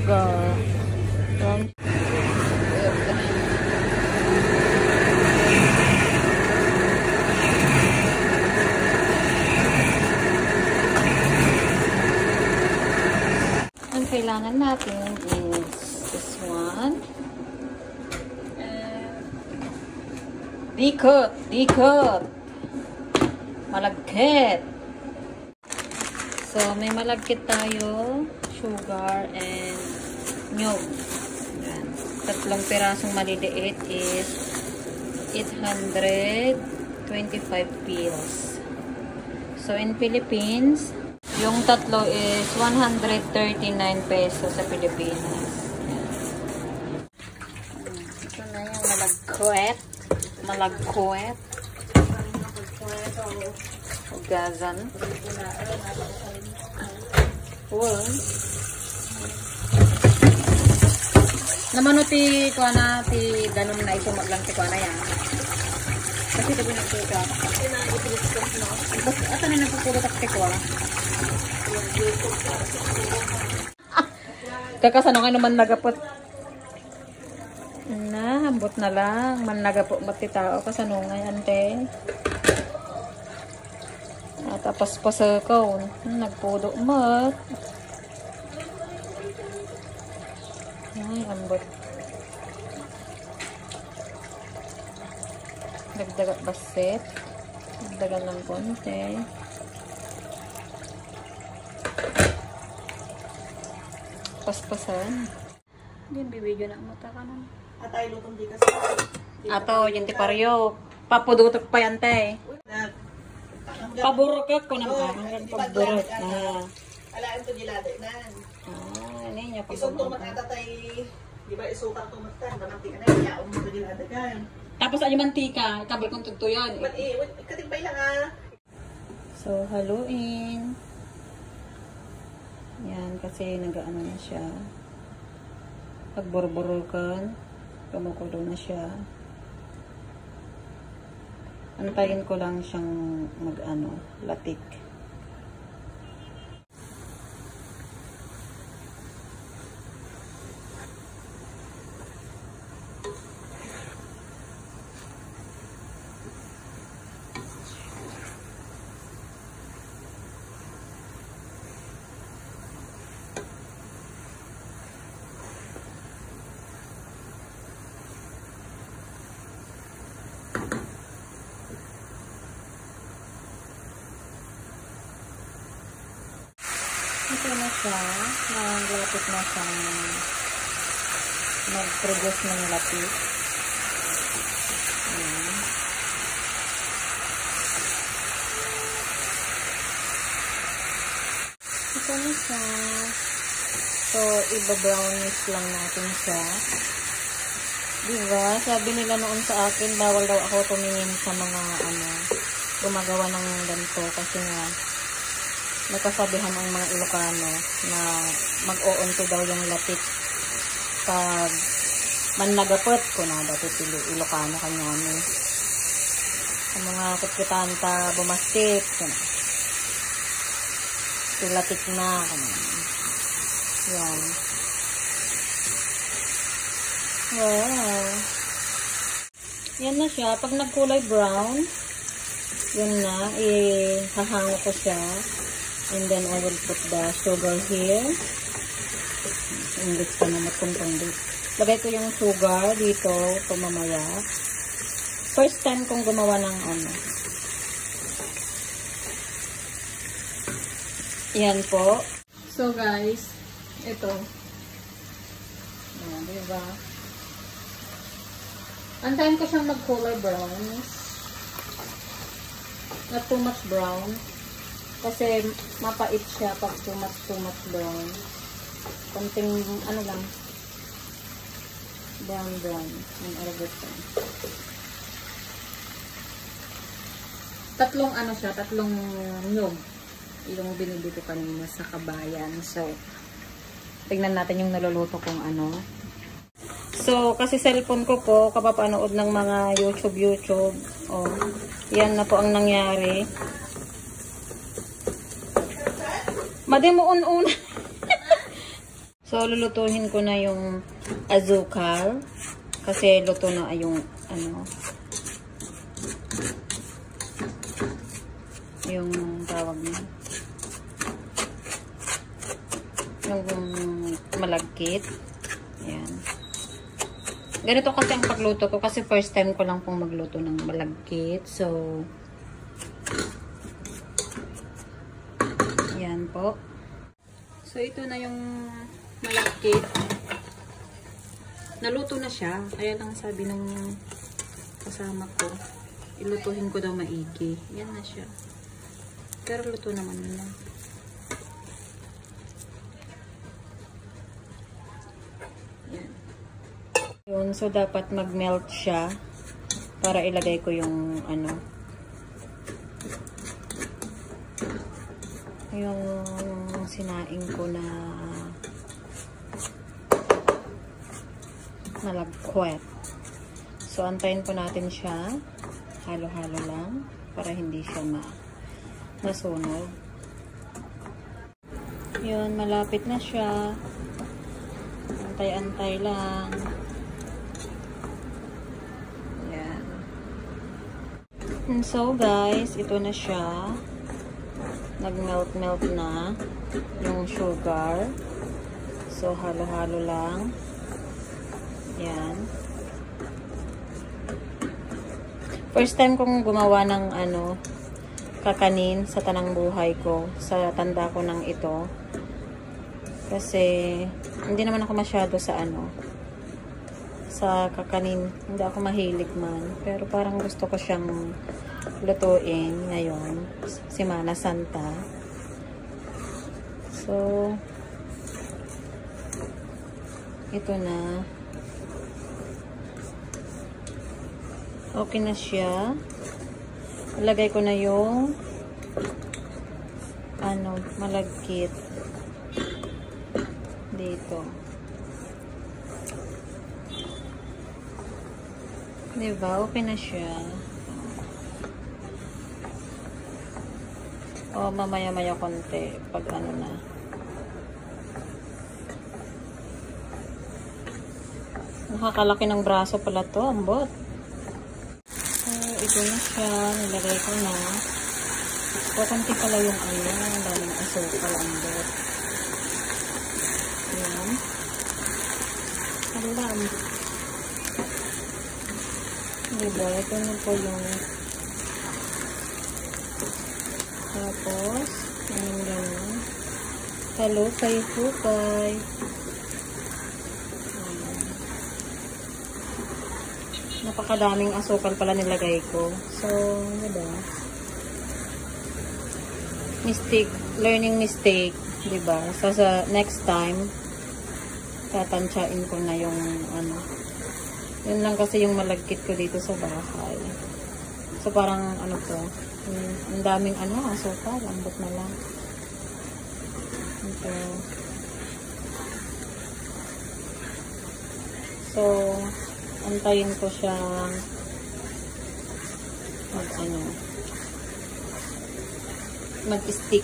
sugar. Ang kailangan natin is this one. Dikot. Malagkit. So, may malagkit tayo. Sugar and milk. Yan. 3 pirasong maliliit is 825 pills. So, in Philippines, yung tatlo is 139 pesos sa Pilipinas. Yan. Ito na yung malagkit. Gazan. Cool. Naman ti ko na ti danom na ito maglang ti ko na yan. Kasi ito binagsuka. At ano nagpupulot at ti ko na. Kakasano kayo naman nagapot. Hambot na lang. Manlaga po mati tao. Kasanungay, ante. At tapos pa sa kaon. Nagpudo mat. Ay, hambot. Dagdagat basit. Dagdagan ng konti. Paspasan. Yan, bibidyo na mata ka nun. Atay lutong di kasi. Ato, yung tiparyo. Papudutok pa yan, te. Paburok ko naman. Paburok. Alaan to nilada na. Ano niya? Isang tumat na tatay. Di ba isukang tumat ka? Manantika na yaong mo to nilada ka. Tapos ay mantika. Kabal kong tutuyan. Katigbay lang So, haluin. Yan, kasi nag-ano na siya. Pagburburo-kan. Kumukulo na siya. Antayin ko lang siyang mag-ano, latik. Ito na siya. Naglapit na siyang mag-produce ng lapis. Ayan. Ito na siya. So, iba-brownish lang natin siya. Diba? Sabi nila noon sa akin, bawal daw ako tumingin sa mga gumagawa ng ganito kasi nga nakasabihan ang mga Ilocano na mag-oonto daw yung lapit pag manlagapot ko na dati Ilocano kanyami sa mga kutkutanta bumastik silatik na yan. Wow, yan na siya. Pag nagkulay brown, yun na, ihahango ko siya. And then, I will put the sugar here. English pa naman kung pang-date. Lagay ko yung sugar dito, mamaya. First time kong gumawa ng Yan po. So, guys, ito. Ayan, diba? Antayin ko siyang mag-color brown. Not too much brown. Kasi mapait siya pag too much brown. Konting lang. Brown. Ang aragot ko. Tatlong nyog. Yung binili ko kanina sa Kabayan. So, tignan natin yung naluluto kong So, kasi cellphone ko po, kapapanood ng mga YouTube. Oh, yan na po ang nangyari. Madi mo un-una. So, lulutuhin ko na yung azúcar. Kasi luto na yung, ano, yung tawag niya. Yung malagkit. Ayan. Ganito kasi ang pagluto ko. Kasi first time ko lang pong magluto ng malagkit. So, ayan po. So, ito na yung malagkit. Naluto na siya. Kaya lang sabi ng kasama ko, ilutuhin ko daw maigi. Yan na siya. Pero luto naman na. Yan. Yun, so dapat mag-melt siya para ilagay ko yung ano, yung sinaing ko na malagkwet. So, antayin po natin siya. Halo-halo lang para hindi siya masunog. Yun, malapit na siya. Antay-antay lang. Yan. And so, guys, ito na siya. Nag-melt-melt na yung sugar. So, halo-halo lang. Yan. First time kong gumawa ng ano, kakanin sa tanang buhay ko. Sa tanda ko ng ito. Kasi, hindi naman ako masyado sa ano, sa kakanin. Hindi ako mahilig man. Pero parang gusto ko siyang lutuin ngayon. Semana Santa. So, ito na. Okay na siya. Ilagay ko na yung ano, malagkit dito. Diba? Okay na siya. O, mamaya-maya konti pag ano na. Nakakalaki ng braso pala to. Ambot. So, ito na siya. Nilagay ko na. Kukunti pala yung ano. Ang daming asukal. Ambot. Ayan. Alam. Diba? Ito na po yung tapos, ayan gano'n. Hello, kayo po, bye. Napakadaming asukal pala nilagay ko. So, diba? Mistake, learning mistake, diba? So, sa next time, tatansyain ko na yung, ano, yun lang kasi yung malagkit ko dito sa bahay. So, parang, ano to, ang daming, ano, asukal, lambot na lang. Ito. So, antayin ko siyang mag-stick.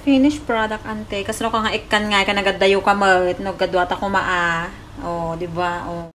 Finished product, ante. Kasi no ka nga ikan nga, ka nagadayo ka mo, no gadwata ko maa. Oh, di ba? Oh.